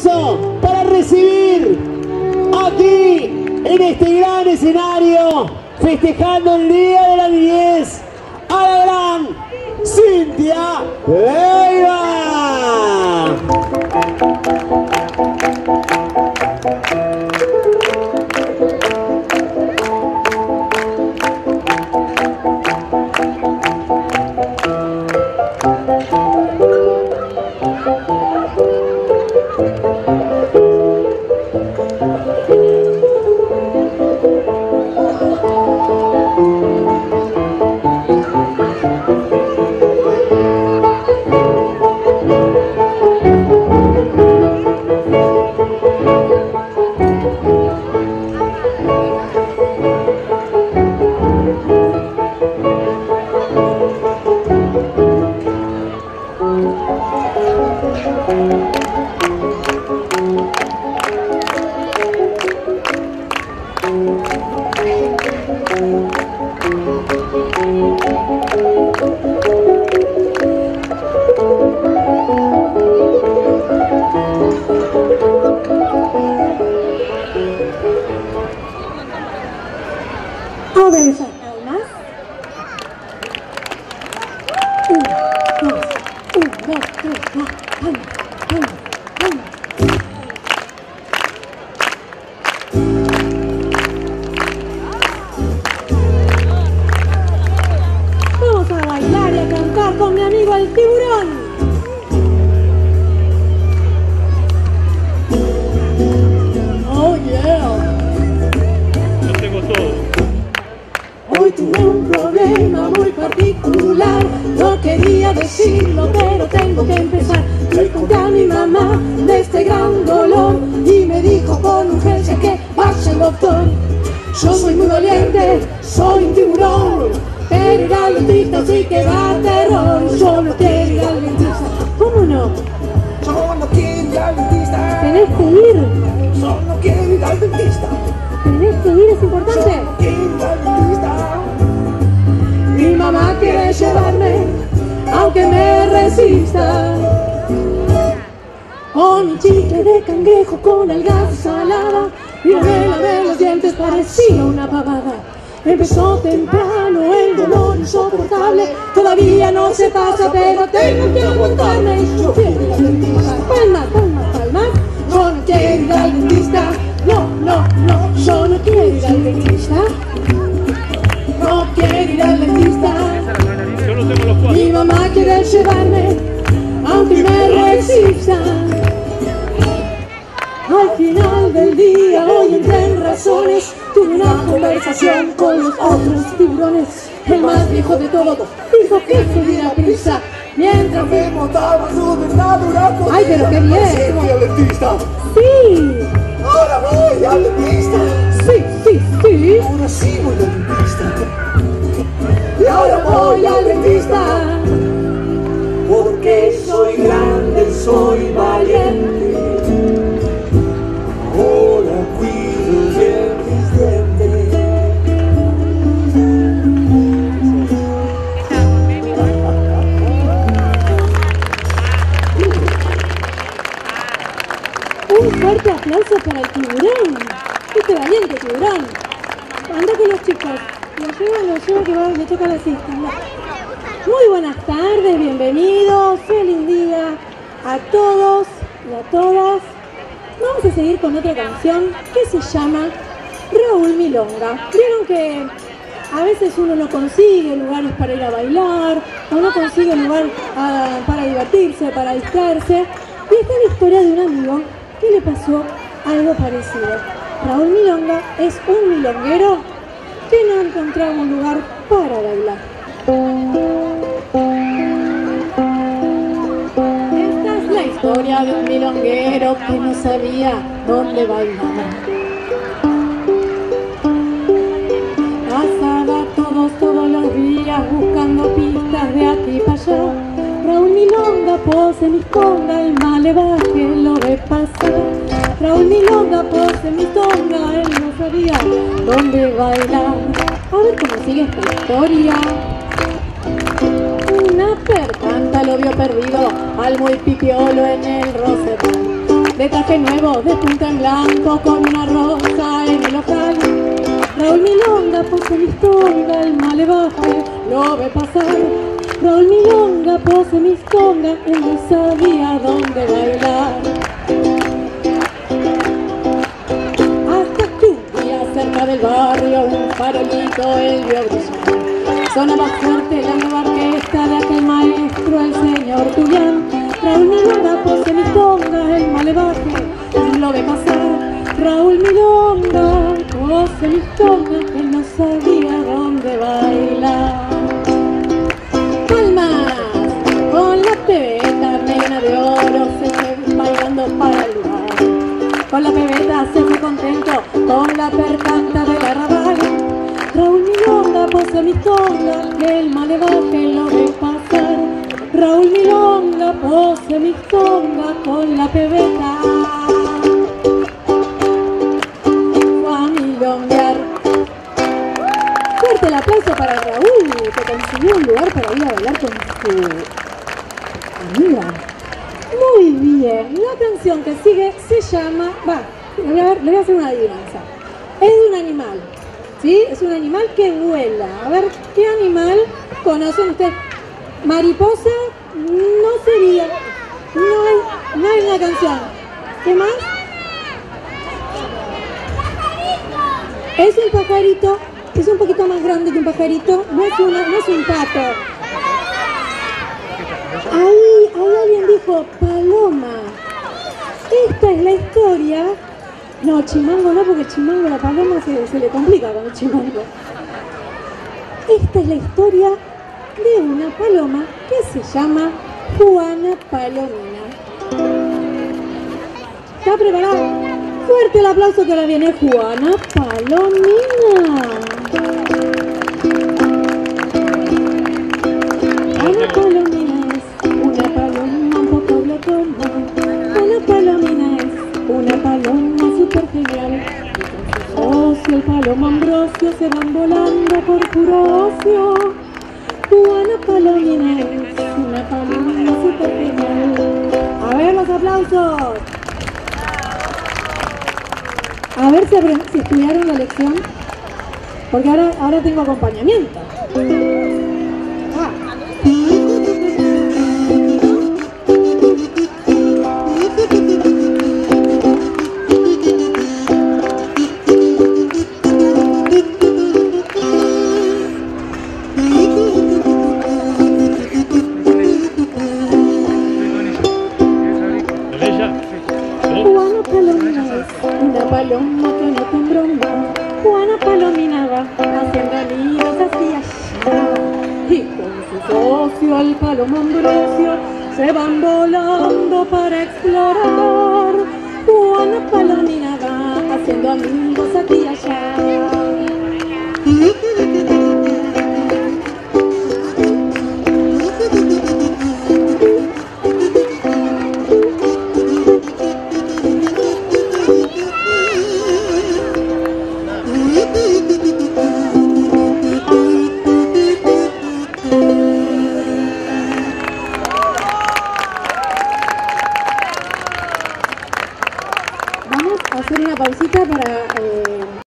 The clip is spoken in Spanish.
aplauso para recibir aquí en este gran escenario, festejando el Día de la Niñez, a la gran Cintia Leiva. Vamos a bailar y a cantar con mi amigo el tiburón. Oh yeah. Lo tengo todo. Hoy tuve un problema muy particular. No quería decirlo, pero tengo que empezar. Le conté a mi mamá de este gran dolor y me dijo con urgencia que vaya al doctor. Yo soy muy valiente, soy un tiburón, pero ir al dentista sí que da terror. Yo no quiero ir al dentista. ¿Cómo no? Yo no quiero ir al dentista. Tenés que ir. Yo no quiero ir al dentista. Tenés que ir, es importante. Yo no quiero ir al dentista. Mi mamá quiere llevarme, aunque me resista. Con mi chicle de cangrejo con alga salada y me lavé los dientes, parecía una pavada. Empezó temprano el dolor insoportable, todavía no se pasa, pero tengo que aguantarme. Y yo quiero ir al dentista. Palmas, palmas, palmas. Yo no quiero ir al dentista. No, no, no, yo no quiero ir al dentista. No quiero ir al dentista. Yo lo tengo los cuatro. Mi mamá quiere llevarme, aunque me resista. Al final del día, hoy entré en razones, tuve una conversación con los otros tiburones. El más viejo de todos dijo que se diera prisa, mientras Me montaba su dentadura. ¡Ay, pero qué bien! Sí, voy al dentista. ¡Sí! Ahora voy al dentista. ¡Sí, sí, sí! Ahora sí voy al dentista. Y ahora voy al dentista. Porque soy grande, soy valiente. Ahora cuido bien mis dientes. Un fuerte aplauso para el tiburón. Este valiente tiburón. Anda con los chicos. Lo llevo que le toca la siesta. Anda. Muy buenas tardes, bienvenidos. Feliz día a todos y a todas. Vamos a seguir con otra canción que se llama Raúl Milonga. Vieron que a veces uno no consigue lugares para ir a bailar, o no consigue lugar para divertirse, para distraerse. Y esta es la historia de un amigo que le pasó algo parecido. Raúl Milonga es un milonguero que no encontraba un lugar para bailar. Esta es la historia de un milonguero que no sabía dónde bailar. Pasaba todos los días buscando pistas de aquí para allá. Raúl Milonga pose mis conga, el malevaje lo ve pasar. Raúl Milonga pose mi tonga, él no sabía dónde bailar. A ver cómo sigue esta historia. Una percanta lo vio perdido al muy pipiolo en el Rosedal. de traje nuevo, de punta en blanco, con una rosa en el ojal. Raúl Milonga pose mistonga, el malevaje lo ve pasar. Raúl Milonga pose mistonga, él no sabía dónde bailar. Hasta que un día cerca del barrio un farolito él vio brillar. Sonaba fuerte la nueva orquesta de aquel maestro, el señor Julián. Raúl Milonga pose mistonga, el malevaje lo ve pasar. Raúl Milonga pose mistonga, él no sabía dónde bailar. Palmas con la pebeta negra de oro se fue bailando para el lugar. Con la pebeta se fue contento, con la percanta del arrabal. Raúl Milonga pose mistonga, el malevaje lo ve pasar. Raúl Milonga pose mistonga con la pebeta. Fue a milonguear. Fuerte el aplauso para Raúl, que consiguió un lugar para ir a bailar con su amiga. Muy bien, la canción que sigue se llama... le voy a hacer una adivinanza. Es de un animal, ¿sí? Es un animal que vuela. A ver, ¿qué animal conocen ustedes? Mariposa no sería. No hay una canción. ¿Qué más? Es un pajarito. Es un poquito más grande que un pajarito. No es un pato. Ahí alguien dijo paloma. Esta es la historia. No, chimango no, porque chimango, la paloma se le complica con el chimango. Esta es la historia de una paloma que se llama Juana Palomina. ¿Está preparado? Fuerte el aplauso que ahora viene Juana Palomina. Juana Palomina es una paloma un poco glotona. Juana Palomina es una paloma súper genial. Y con su socio, el paloma Ambrosio, se van volando por puro ocio. Juana Palomina es una paloma súper genial. A ver los aplausos. A ver si estudiaron la lección, porque ahora tengo acompañamiento. Juana Palomina es una paloma que no te embroma. Juana Palomina va haciendo nidos hacia allá. Y con su socio, el paloma Ambrosio, se van volando para explorar. Juana Palomina va haciendo amigos aquí y allá.